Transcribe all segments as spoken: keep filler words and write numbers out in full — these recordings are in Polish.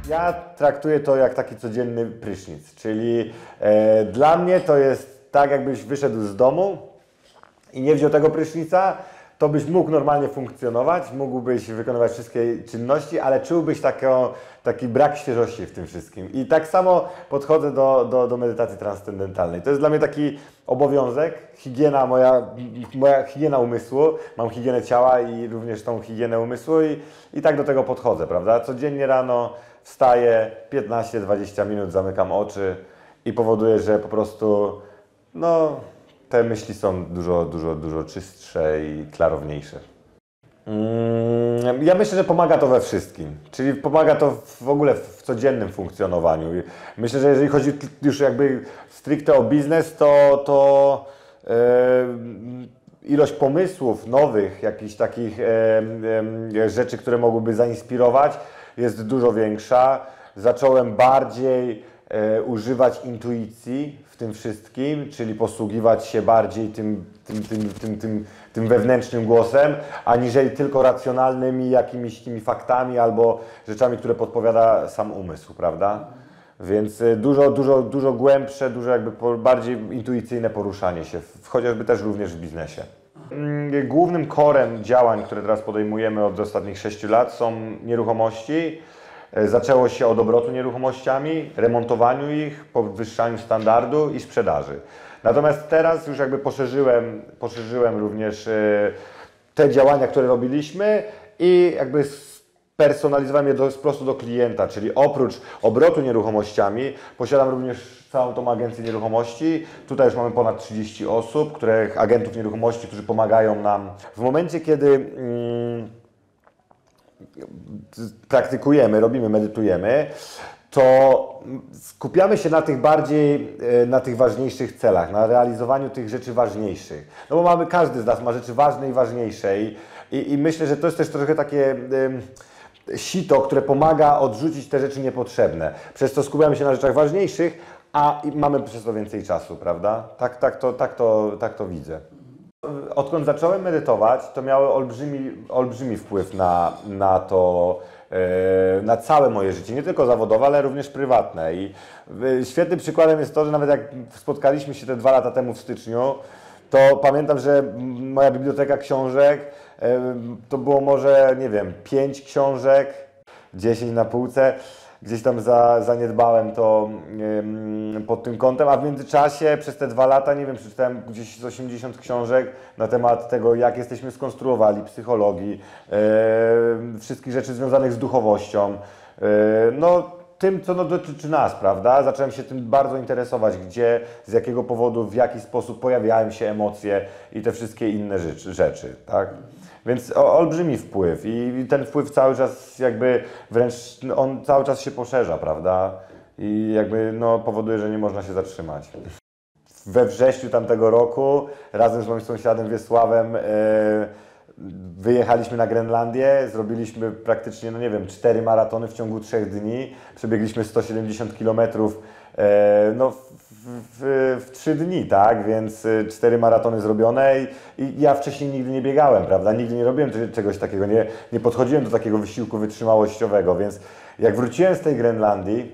Ja traktuję to jak taki codzienny prysznic, czyli e, dla mnie to jest tak, jakbyś wyszedł z domu i nie wziął tego prysznica, to byś mógł normalnie funkcjonować, mógłbyś wykonywać wszystkie czynności, ale czułbyś taką, taki brak świeżości w tym wszystkim. I tak samo podchodzę do, do, do medytacji transcendentalnej. To jest dla mnie taki obowiązek, higiena moja, moja higiena umysłu, mam higienę ciała i również tą higienę umysłu i, i tak do tego podchodzę, prawda? Codziennie rano wstaję, piętnaście dwadzieścia minut, zamykam oczy i powoduje, że po prostu no, te myśli są dużo, dużo, dużo czystsze i klarowniejsze. Ja myślę, że pomaga to we wszystkim, czyli pomaga to w ogóle w codziennym funkcjonowaniu. Myślę, że jeżeli chodzi już jakby stricte o biznes, to, to e, ilość pomysłów nowych, jakichś takich e, e, rzeczy, które mogłyby zainspirować, jest dużo większa. Zacząłem bardziej e, używać intuicji w tym wszystkim, czyli posługiwać się bardziej tym, tym, tym, tym, tym, tym wewnętrznym głosem, aniżeli tylko racjonalnymi jakimiś tymi faktami albo rzeczami, które podpowiada sam umysł, prawda? Więc dużo, dużo, dużo głębsze, dużo jakby bardziej intuicyjne poruszanie się, chociażby też również w biznesie. Głównym korem działań, które teraz podejmujemy od ostatnich sześciu lat, są nieruchomości. Zaczęło się od obrotu nieruchomościami, remontowaniu ich, podwyższaniu standardu i sprzedaży. Natomiast teraz już jakby poszerzyłem, poszerzyłem również te działania, które robiliśmy i jakby spersonalizowałem je do, po prostu do klienta, czyli oprócz obrotu nieruchomościami posiadam również całą tą agencję nieruchomości. Tutaj już mamy ponad trzydzieści osób, których, agentów nieruchomości, którzy pomagają nam. W momencie, kiedy mm, praktykujemy, robimy, medytujemy, to skupiamy się na tych bardziej, na tych ważniejszych celach, na realizowaniu tych rzeczy ważniejszych. No bo mamy, każdy z nas ma rzeczy ważne i ważniejsze i, i, i myślę, że to jest też trochę takie y, sito, które pomaga odrzucić te rzeczy niepotrzebne. Przez to skupiamy się na rzeczach ważniejszych, a mamy przez to więcej czasu, prawda? Tak, tak, to, tak, to, tak to widzę. Odkąd zacząłem medytować, to miało olbrzymi, olbrzymi wpływ na, na to, na całe moje życie, nie tylko zawodowe, ale również prywatne. I świetnym przykładem jest to, że nawet jak spotkaliśmy się te dwa lata temu w styczniu, to pamiętam, że moja biblioteka książek to było może, nie wiem, pięć książek, dziesięć na półce. Gdzieś tam za, zaniedbałem to yy, pod tym kątem, a w międzyczasie przez te dwa lata, nie wiem, przeczytałem gdzieś z osiemdziesiąt książek na temat tego, jak jesteśmy skonstruowani, psychologii, yy, wszystkich rzeczy związanych z duchowością, yy, no tym, co no, dotyczy nas, prawda? Zacząłem się tym bardzo interesować, gdzie, z jakiego powodu, w jaki sposób pojawiają się emocje i te wszystkie inne rzeczy, rzeczy tak? Więc o, olbrzymi wpływ i ten wpływ cały czas jakby wręcz, on cały czas się poszerza, prawda? I jakby no, powoduje, że nie można się zatrzymać. We wrześniu tamtego roku razem z moim sąsiadem Wiesławem yy, wyjechaliśmy na Grenlandię, zrobiliśmy praktycznie, no nie wiem, cztery maratony w ciągu trzech dni, przebiegliśmy sto siedemdziesiąt kilometrów yy, no, W, w, w trzy dni, tak? Więc cztery maratony zrobione i, i ja wcześniej nigdy nie biegałem, prawda? Nigdy nie robiłem czegoś takiego, nie, nie podchodziłem do takiego wysiłku wytrzymałościowego, więc jak wróciłem z tej Grenlandii,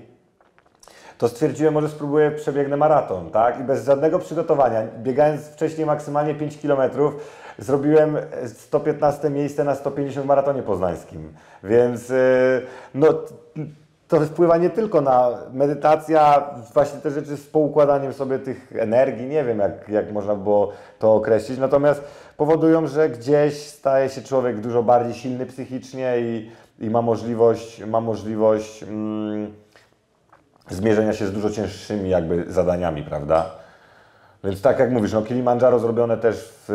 to stwierdziłem, może spróbuję, przebiegnę maraton, tak? I bez żadnego przygotowania, biegając wcześniej maksymalnie pięć kilometrów, zrobiłem sto piętnaste miejsce na sto pięćdziesiąt w maratonie poznańskim, więc no to wpływa nie tylko na medytacja, właśnie te rzeczy z poukładaniem sobie tych energii, nie wiem jak, jak można było to określić, natomiast powodują, że gdzieś staje się człowiek dużo bardziej silny psychicznie i, i ma możliwość, ma możliwość mm, zmierzenia się z dużo cięższymi jakby zadaniami, prawda? Więc tak jak mówisz, no Kilimandżaro zrobione też w,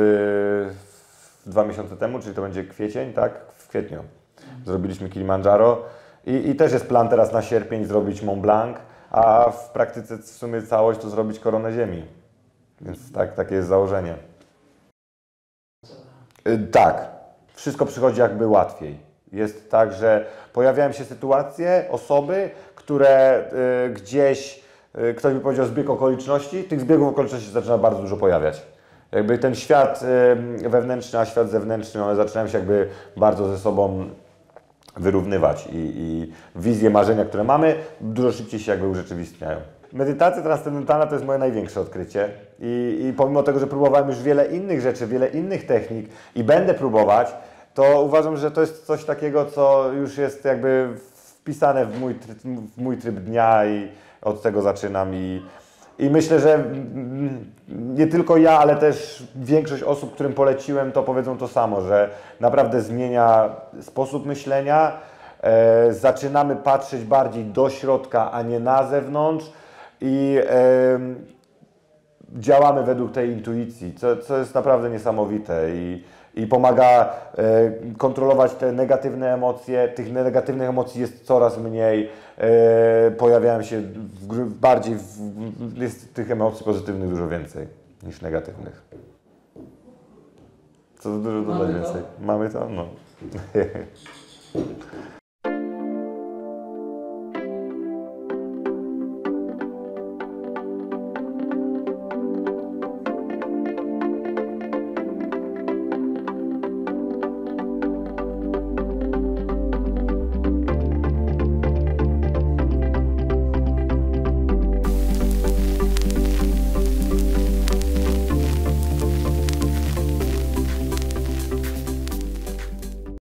w dwa miesiące temu, czyli to będzie kwiecień, tak? W kwietniu zrobiliśmy Kilimandżaro. I, I też jest plan teraz na sierpień zrobić Mont Blanc, a w praktyce w sumie całość to zrobić Koronę Ziemi. Więc tak, takie jest założenie. Yy, tak, wszystko przychodzi jakby łatwiej. Jest tak, że pojawiają się sytuacje, osoby, które yy, gdzieś, yy, ktoś by powiedział zbieg okoliczności, tych zbiegów okoliczności zaczyna bardzo dużo pojawiać. Jakby ten świat yy, wewnętrzny, a świat zewnętrzny, one zaczynają się jakby bardzo ze sobą wyrównywać i, i wizje, marzenia, które mamy, dużo szybciej się jakby urzeczywistniają. Medytacja transcendentalna to jest moje największe odkrycie i, i pomimo tego, że próbowałem już wiele innych rzeczy, wiele innych technik i będę próbować, to uważam, że to jest coś takiego, co już jest jakby wpisane w mój, w mój tryb dnia i od tego zaczynam i, i myślę, że nie tylko ja, ale też większość osób, którym poleciłem, to powiedzą to samo, że naprawdę zmienia sposób myślenia, e, zaczynamy patrzeć bardziej do środka, a nie na zewnątrz i e, działamy według tej intuicji, co, co jest naprawdę niesamowite i, i pomaga e, kontrolować te negatywne emocje. Tych negatywnych emocji jest coraz mniej, e, pojawiają się w, bardziej, w, jest tych emocji pozytywnych dużo więcej niż negatywnych. Co dużo dodać więcej. Mamy to? No.